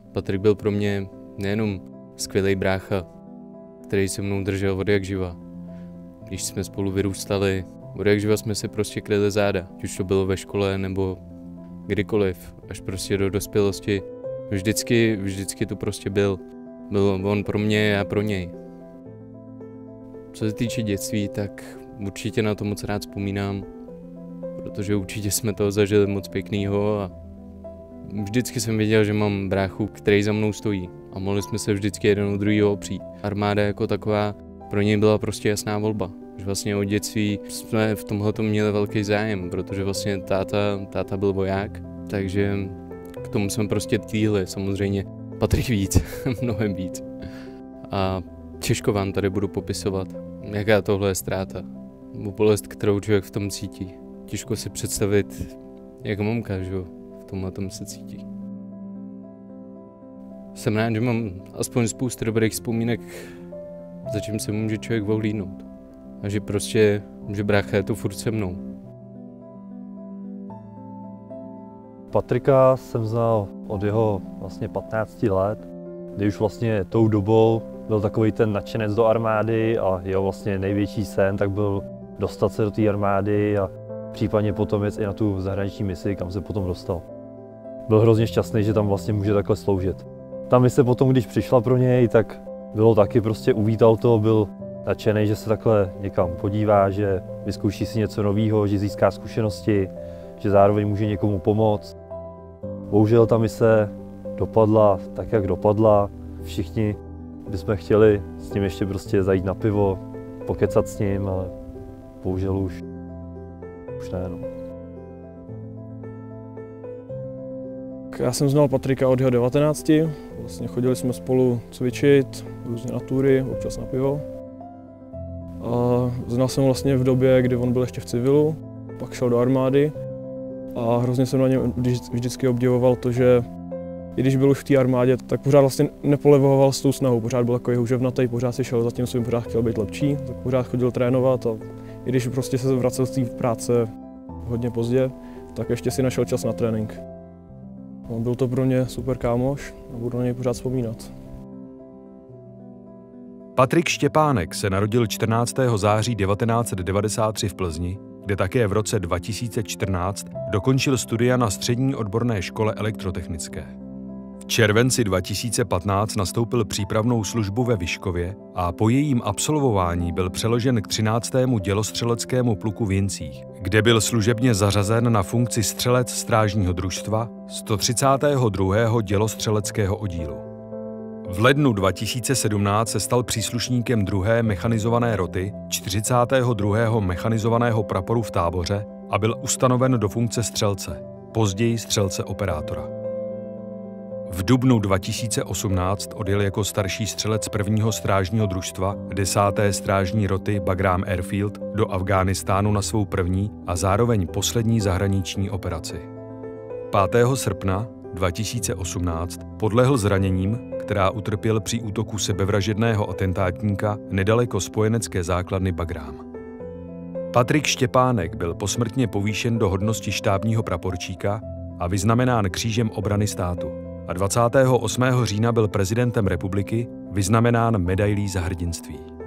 Patrik byl pro mě nejenom skvělý brácha, který se mnou držel od jak živa. Když jsme spolu vyrůstali, od jak živa jsme si prostě kryli záda, už to bylo ve škole nebo kdykoliv, až prostě do dospělosti. Vždycky to prostě byl on pro mě, já pro něj. Co se týče dětství, tak určitě na to moc rád vzpomínám, protože určitě jsme toho zažili moc pěknýho a vždycky jsem věděl, že mám bráchu, který za mnou stojí a mohli jsme se vždycky jeden od druhého opřít. Armáda jako taková pro něj byla prostě jasná volba. Že vlastně od dětství jsme v tomhletom měli velký zájem, protože vlastně táta byl voják, takže k tomu jsme prostě tíhli, samozřejmě Patrik víc, mnohem víc. A těžko vám tady budu popisovat, jaká tohle je ztráta, nebo bolest, kterou člověk v tom cítí. Těžko si představit, jak mamka, že v tomhletom se cítí. Jsem rád, že mám aspoň spoustu dobrých vzpomínek, za čím se může člověk ohlídnout. A že brácha je tu furt se mnou. Patrika jsem znal od jeho vlastně 15 let, kdy už vlastně tou dobou byl takový ten nadšenec do armády a jeho vlastně největší sen tak byl dostat se do té armády a případně potom jet i na tu zahraniční misi, kam se potom dostal. Byl hrozně šťastný, že tam vlastně může takhle sloužit. Ta mise potom, když přišla pro něj, tak bylo taky prostě uvítal to, byl nadšený, že se takhle někam podívá, že vyzkouší si něco nového, že získá zkušenosti, že zároveň může někomu pomoct. Bohužel ta mise dopadla tak, jak dopadla. Všichni bychom chtěli s ním ještě prostě zajít na pivo, pokecat s ním, ale bohužel už ne. No. Já jsem znal Patrika od jeho 19. Vlastně chodili jsme spolu cvičit, různě na tury, občas na pivo. A znal jsem vlastně v době, kdy on byl ještě v civilu, pak šel do armády a hrozně jsem na něm vždycky obdivoval to, že i když byl už v té armádě, tak pořád vlastně nepolevoval s tou snahou, pořád byl takový houževnatý, pořád si šel za tím svým, pořád chtěl být lepší, tak pořád chodil trénovat a i když prostě se vracel z té práce hodně pozdě, tak ještě si našel čas na trénink. Byl to pro mě super kámoš a budu na něj pořád vzpomínat. Patrik Štěpánek se narodil 14. září 1993 v Plzni, kde také v roce 2014 dokončil studia na Střední odborné škole elektrotechnické. V červenci 2015 nastoupil přípravnou službu ve Vyškově a po jejím absolvování byl přeložen k 13. dělostřeleckému pluku v Jincích, kde byl služebně zařazen na funkci střelec strážního družstva 132. dělostřeleckého oddílu. V lednu 2017 se stal příslušníkem 2. mechanizované roty 42. mechanizovaného praporu v Táboře a byl ustanoven do funkce střelce, později střelce operátora. V dubnu 2018 odjel jako starší střelec 1. strážního družstva 10. strážní roty Bagram Airfield do Afghánistánu na svou první a zároveň poslední zahraniční operaci. 5. srpna 2018 podlehl zraněním, která utrpěl při útoku sebevražedného atentátníka nedaleko spojenecké základny Bagram. Patrik Štěpánek byl posmrtně povýšen do hodnosti štábního praporčíka a vyznamenán Křížem obrany státu. A 28. října byl prezidentem republiky vyznamenán medailí za hrdinství.